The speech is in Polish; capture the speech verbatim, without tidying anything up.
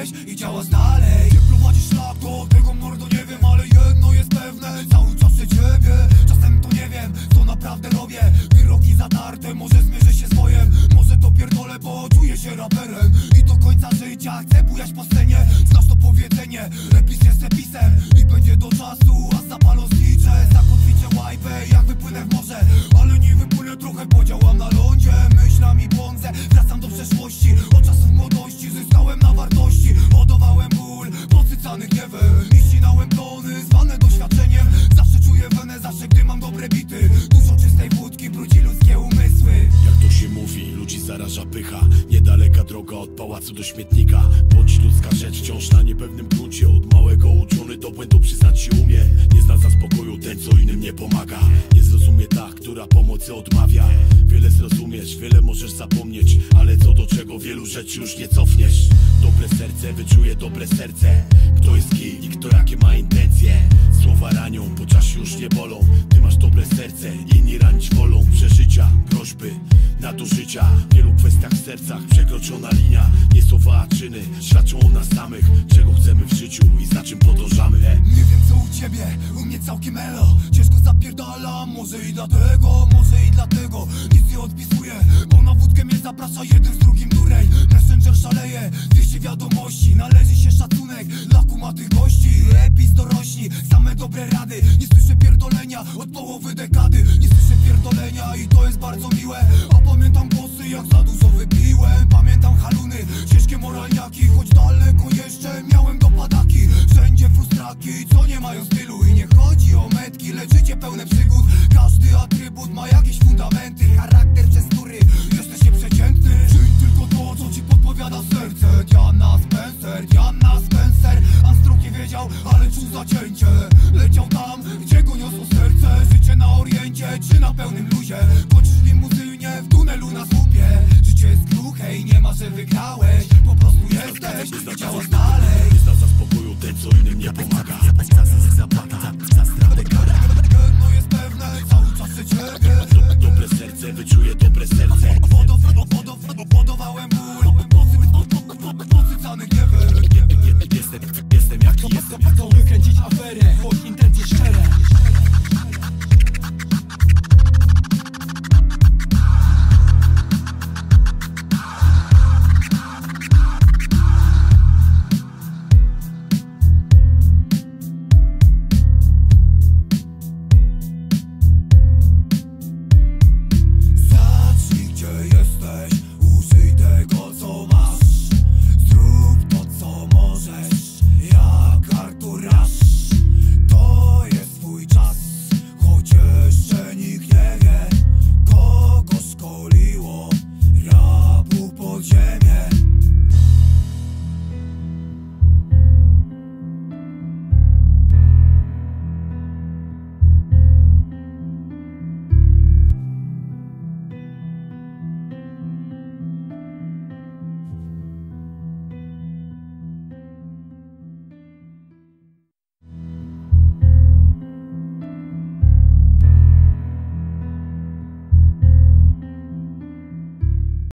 jesteś i działasz dalej. Gdzie prowadzisz szlak, do tego mordo nie wiem, ale jedno jest pewne, cały czas się ciebie. Czasem to nie wiem, co naprawdę robię. Wyroki zatarte, może zmierzę się z bojem. Może to pierdolę, bo czuję się raperem i do końca życia chcę bujać po scenie. Znasz to powiedzenie, epis jest episem i będzie do czasu, a zapalo zliczę. Zakotwiczę łajbę, jak wypłynę w morze, ale nie wypłynę, trochę podziałam na lądzie. Myślami błądzę, wracam do przeszłości. Od czasów młodości zyskałem na wartości. Hodowałem ból, podsycany gniewem i ścinałem tony, zwane doświadczeniem. Zawsze czuję wenę, zawsze gdy mam dobre bity. Dużo czystej wódki brudzi ludzkie umysły. Jak to się mówi, ludzi zaraża pycha. Niedaleka droga od pałacu do śmietnika. Bądź ludzka rzecz wciąż na niepewnym gruncie. Od małego uczony do błędu przyznać się umie. Nie zna za spokoju ten, co innym nie pomaga. Nie zrozumie ta, która pomocy odmawia. Wiele zrozumiesz, wiele możesz zapomnieć, ale co do czego wielu rzeczy już nie cofniesz. Dobre serce wyczuje dobre serce. Kto jest kim i kto jakie ma intencje. Słowa ranią, po czasie już nie bolą. Ty masz dobre serce, inni ranić wolą. Przeżycia, groźby, nadużycia. W wielu kwestiach w sercach przekroczona linia. Nie słowa, a czyny świadczą o nas samych. Czego chcemy w życiu i za czym podążamy. e? Nie wiem co u ciebie, u mnie całkiem elo. Ciężko zapierdalam, może i dlatego, może i dlatego nic nie odpisuję, bo na wódkę mnie zaprasza jeden z drugim durej. Messenger